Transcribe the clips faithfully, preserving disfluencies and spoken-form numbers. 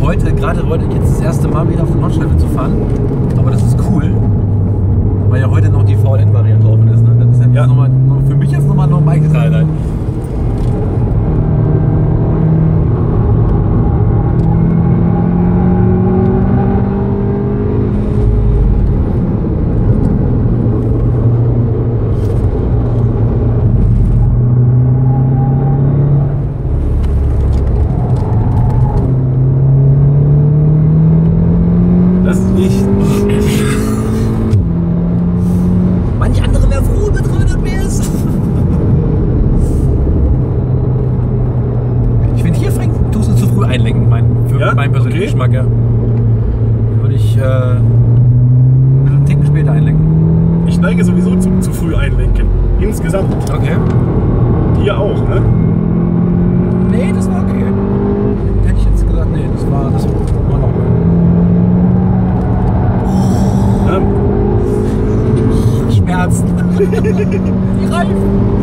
heute, gerade heute, jetzt das erste Mal wieder auf der Nordschleife zu fahren. Aber das ist cool, weil ja heute noch die V L N-Variante offen ist. Ne? Das ist ja, Ja. Noch mal, noch, für mich jetzt nochmal noch ein Bike-Highlight. Das ist nicht. Manch andere wäre froh mit dreihundert P S. Ich finde, hier Frank, tust du zu früh einlenken, mein, für Ja? meinen persönlichen Okay. Geschmack. Ja. Hier würde ich äh, ein bisschen einen Ticken später einlenken. Ich neige sowieso zu, zu früh einlenken. Insgesamt. Okay. Hier auch, ne? Nee, das war okay. Hätte ich jetzt gesagt, nee, das war, das war noch mal. Ja. Schmerzen. Die Reifen.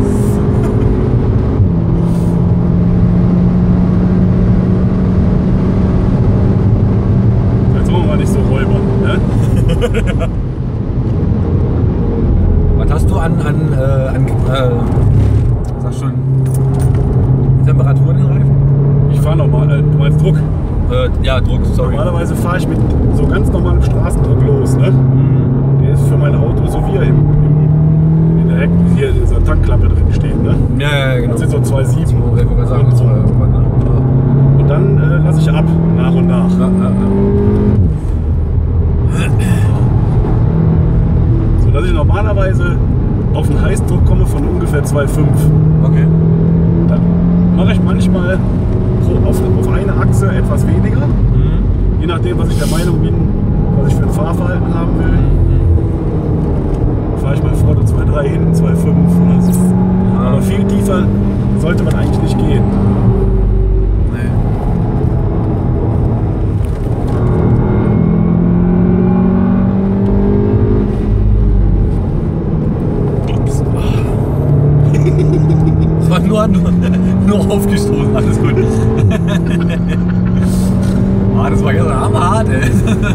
Jetzt wollen wir mal nicht so räubern, ne? Was hast du an, an, äh, an äh, sag schon, Temperatur in den Reifen? Ich fahre nochmal, äh, du meinst Druck. Äh, ja, Druck, sorry. Normalerweise fahre ich mit so ganz normalem Straßendruck los, ne? Mhm. Der ist für mein Auto so wie er im, im, in der Heck, hier in dieser Tankklappe drin steht, ne? Ja, ja, genau. Das sind so zwei Komma sieben. So, ich wollte gerade sagen, das war irgendwann, ne? Und dann äh, lasse ich ab, nach und nach. Ja, ja, So dass ich normalerweise auf einen Heißdruck komme von ungefähr zwei Komma fünf. ja. Okay. Dann mache ich manchmal pro, auf, auf eine Achse etwas weniger, Mhm. je nachdem, was ich der Meinung bin, was ich für ein Fahrverhalten haben will. Fahre ich mal vorne zwei Komma drei, hinten zwei Komma fünf oder so. Ja. Aber viel tiefer sollte man eigentlich nicht gehen. Nee. Ups. Das war nur, nur, nur aufgestoßen, alles gut. Ah, das war gestern hammerhart, ey.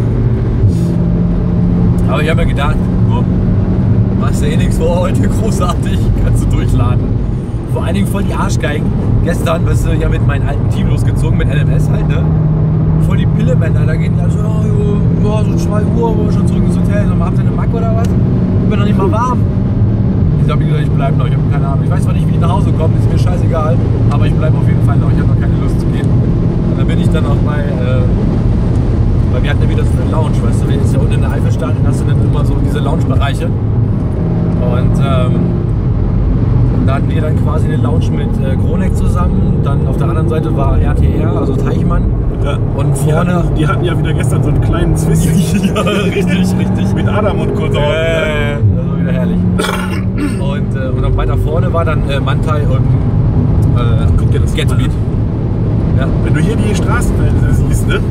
Aber ich habe mir gedacht, komm, machst du eh nichts vor heute, großartig, kannst du durchladen. Vor allen Dingen voll die Arschgeigen. Gestern bist du ja mit meinem alten Team losgezogen, mit L M S halt, ne? Voll die Pillemänner, da gehen die alle so, ja, jo, ja, so zwei Uhr, wollen wir schon zurück ins Hotel. Sag mal, habt ihr eine Mack oder was? Ich bin noch nicht mal warm. Ich habe gesagt, ich bleib noch, ich habe keine Ahnung. Ich weiß zwar nicht, wie ich nach Hause komme, ist mir scheißegal, aber ich bleibe auf jeden Fall noch. Ich habe noch keine Lust zu gehen. Und dann bin ich dann auch bei, äh, weil wir hatten ja wieder so eine Lounge, weißt du, wir ist ja unten in der Eifelstadt und hast du dann immer so diese Lounge-Bereiche. Und ähm, da hatten wir dann quasi eine Lounge mit äh, Kroneck zusammen. Dann auf der anderen Seite war R T R, also Teichmann. Ja. Und Die vorne. hatten, die hatten ja wieder gestern so einen kleinen Zwist. Ja, richtig, richtig. Mit Adam und Konsorten. Äh, das war wieder herrlich. Und, äh, und dann weiter vorne war dann äh, Mantai und äh, Guck dir das Get mal Speed. Ja. Wenn du hier die Straßenverhältnisse siehst, ne?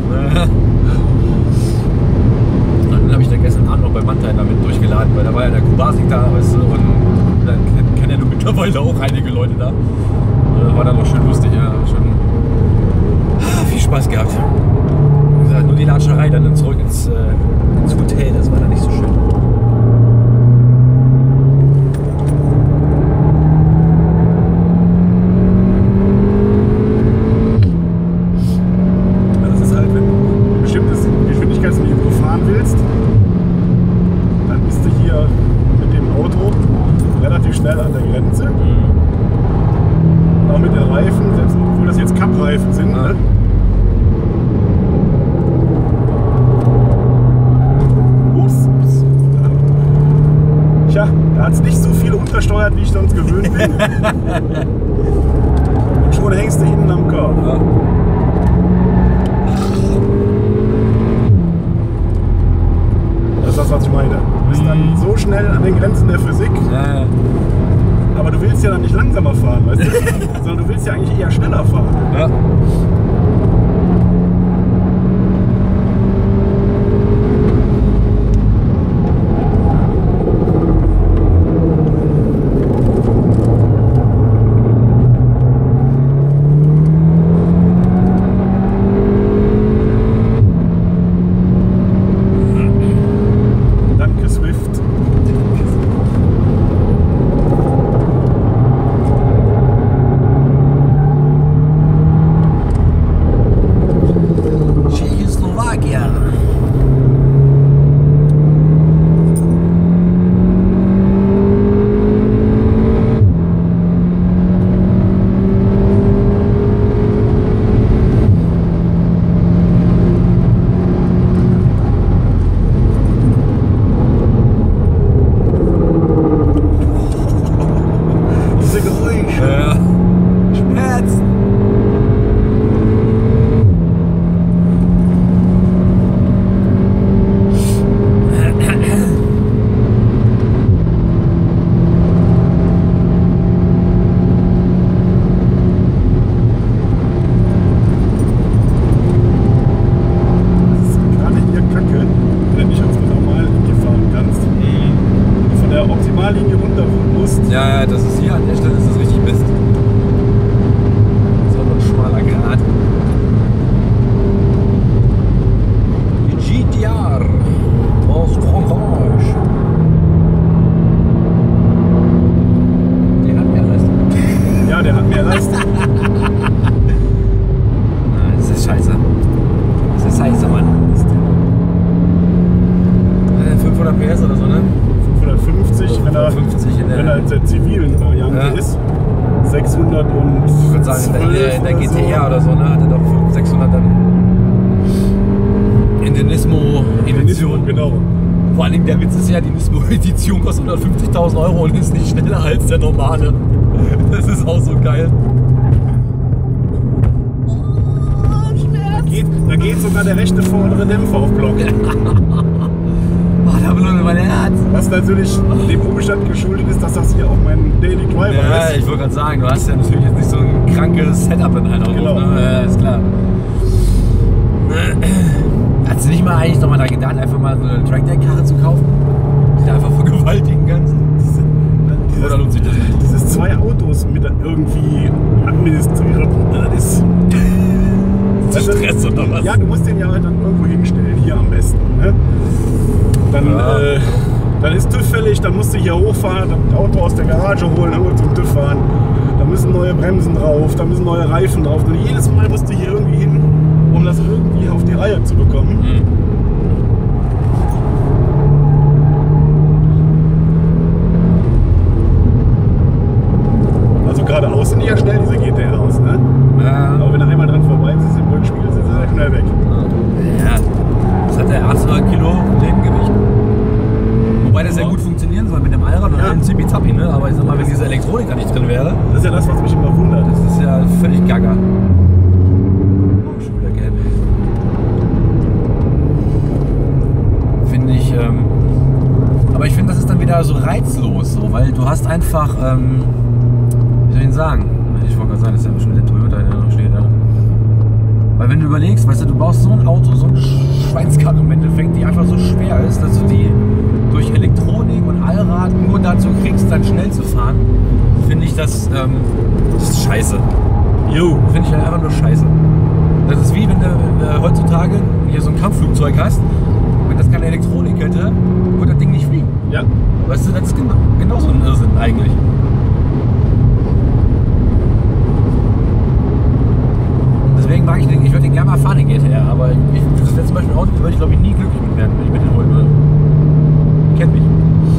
Und dann habe ich dann gestern Abend noch bei Mantai damit durchgeladen, weil da war ja der Kubasik da, weißt du, und dann kennen ja nur mittlerweile auch einige Leute da. Und das war dann noch schön lustig, ja. Schon viel Spaß gehabt. Wie gesagt, nur die Latscherei dann zurück ins, äh, ins Hotel, das war dann nicht so schön. Das ist halt, wenn du ein bestimmtes Geschwindigkeitsniveau fahren willst, dann bist du hier mit dem Auto relativ schnell an der Grenze. Und auch mit den Reifen, selbst obwohl das jetzt Cup-Reifen sind. Ja. Ne? Ups. Tja, da hat es nicht so viel untersteuert, wie ich sonst gewöhnt bin. Und schon hängst du hinten am Körper. Ja. Das ist das, was ich meine. Du bist dann so schnell an den Grenzen der Physik, Ja, ja. aber du willst ja dann nicht langsamer fahren, weißt du? Sondern du willst ja eigentlich eher schneller fahren. Ja. scheiße. Das ist scheiße, Mann. fünfhundert P S oder so, ne? fünfhundertfünfzig, wenn er, fünfhundertfünfzig in der, wenn er in der zivilen Variante Ja. ist. sechshundert und ich würde sagen, in der, in der G T R oder so, ne? Hat er doch sechshundert dann. In der Nismo-Edition. Genau. Vor allem der Witz ist ja, die Nismo-Edition kostet hundertfünfzigtausend Euro und ist nicht schneller als der normale. Das ist auch so geil. Da geht, da geht sogar der rechte vordere Dämpfer auf Block. Oh, da blutet mein Herz. Was natürlich dem Umstand geschuldet ist, dass das hier auch mein Daily Driver Ja, ist. ich wollte gerade sagen, du hast ja natürlich jetzt nicht so ein krankes Setup in einer Genau. Runde. Ne? Ja, ist klar. Hast du nicht mal eigentlich noch mal da gedacht, einfach mal so eine Trackday-Karre zu kaufen? Die du einfach vergewaltigen kannst? Diese, dieses, Oder lohnt sich das nicht? Dieses zwei Autos mit irgendwie administrieren, das ist... Ist das Stress oder was? Ja, du musst den ja halt dann irgendwo hinstellen, hier am besten. Ne? Dann, Ja. äh, dann ist TÜV fällig, dann musst du hier hochfahren, das Auto aus der Garage holen, dann zum TÜV fahren. Da müssen neue Bremsen drauf, da müssen neue Reifen drauf. Und jedes Mal musst du hier irgendwie hin, um das irgendwie auf die Reihe zu bekommen. Mhm. Also geradeaus sind die ja schnell, diese G T Rs. Ne? Ja. Aber wenn du einmal dran vorbei bist, im Rückspiegel sind sie sehr schnell weg. Ja. Das hat der achthundert Kilo Nebengewicht. Wobei das ja gut funktionieren soll mit dem Allrad und Ja. allem Zippizappi, ne? Aber ich sag mal, wenn diese Elektronik da nicht drin wäre, Das ist ja das, was mich immer wundert. das ist ja völlig gaga. Oh, schon wieder gelb. Finde ich, ähm, aber ich finde, das ist dann wieder so reizlos, so, weil du hast einfach, ähm, wie soll ich denn sagen? Ich wollte gerade sagen, das ist ja schon der Toyota, der da noch steht, ja. Weil wenn du überlegst, weißt du, du baust so ein Auto, so eine Schweinskarre im Endeffekt, die einfach so schwer ist, dass du die durch Elektronik und Allrad nur dazu kriegst, dann schnell zu fahren, finde ich das, ähm, das ist scheiße. Jo. Finde ich halt einfach nur scheiße. Das ist wie wenn du äh, heutzutage hier so ein Kampfflugzeug hast, wenn das keine Elektronik hätte, würde das Ding nicht fliegen. Ja. Weißt du, das ist genau, genauso ein Irrsinn eigentlich. Deswegen mag ich den, ich würde den gerne mal fahren, den G T R, aber ich, das wäre zum Beispiel ein Auto, da würde ich glaube ich nie glücklich mit werden, wenn ich mit dem holen würde. Kennt mich.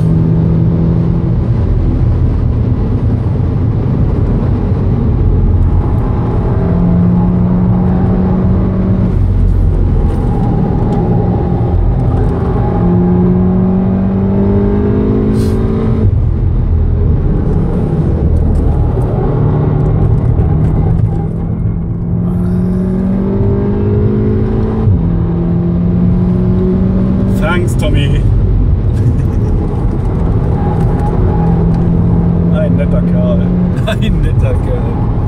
Thanks, Tommy. Ein netter Kerl. Ein netter Kerl.